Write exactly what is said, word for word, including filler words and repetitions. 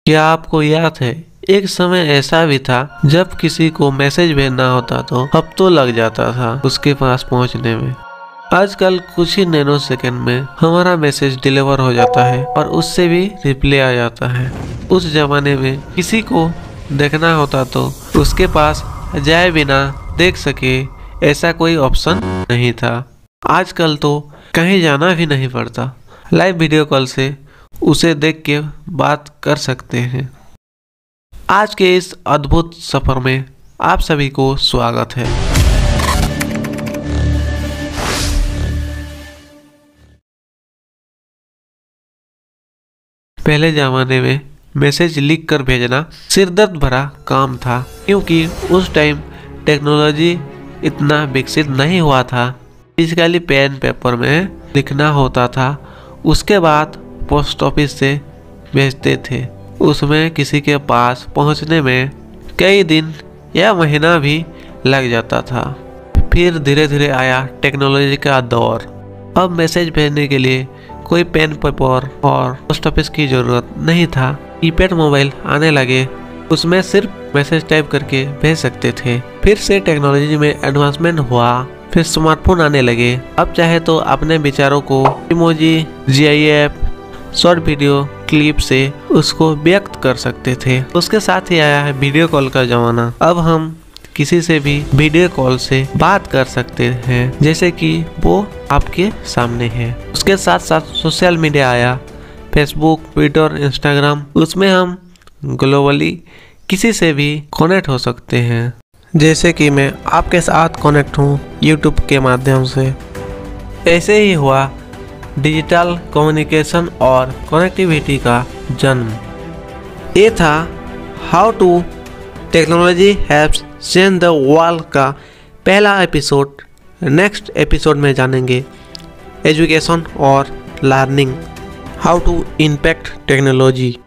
क्या आपको याद है, एक समय ऐसा भी था जब किसी को मैसेज भेजना होता तो हफ्तों लग जाता था उसके पास पहुंचने में। आजकल कुछ ही नैनो सेकंड में हमारा मैसेज डिलीवर हो जाता है और उससे भी रिप्लाई आ जाता है। उस जमाने में किसी को देखना होता तो उसके पास जाए बिना देख सके ऐसा कोई ऑप्शन नहीं था। आजकल तो कहीं जाना भी नहीं पड़ता, लाइव वीडियो कॉल से उसे देख के बात कर सकते हैं। आज के इस अद्भुत सफर में आप सभी को स्वागत है। पहले जमाने में मैसेज लिख कर भेजना सिरदर्द भरा काम था, क्योंकि उस टाइम टेक्नोलॉजी इतना विकसित नहीं हुआ था। फिजिकली पेन पेपर में लिखना होता था, उसके बाद पोस्ट ऑफिस से भेजते थे। उसमें किसी के पास पहुंचने में कई दिन या महीना भी लग जाता था। फिर धीरे धीरे आया टेक्नोलॉजी का दौर। अब मैसेज भेजने के लिए कोई पेन पेपर और पोस्ट ऑफिस की जरूरत नहीं था। कीपैड मोबाइल आने लगे, उसमें सिर्फ मैसेज टाइप करके भेज सकते थे। फिर से टेक्नोलॉजी में एडवांसमेंट हुआ, फिर स्मार्टफोन आने लगे। अब चाहे तो अपने विचारों को emoji, GIF, short video clip से उसको व्यक्त कर सकते थे। उसके साथ ही आया है वीडियो कॉल का जमाना। अब हम किसी से भी वीडियो कॉल से बात कर सकते हैं, जैसे कि वो आपके सामने है। उसके साथ साथ सोशल मीडिया आया, फेसबुक, ट्विटर, इंस्टाग्राम। उसमें हम ग्लोबली किसी से भी कनेक्ट हो सकते हैं, जैसे कि मैं आपके साथ कनेक्ट हूँ यूट्यूब के माध्यम से। ऐसे ही हुआ डिजिटल कम्युनिकेशन और कनेक्टिविटी का जन्म। ये था how to technology haves change the world का पहला एपिसोड। नेक्स्ट एपिसोड में जानेंगे एजुकेशन और learning, how to impact technology.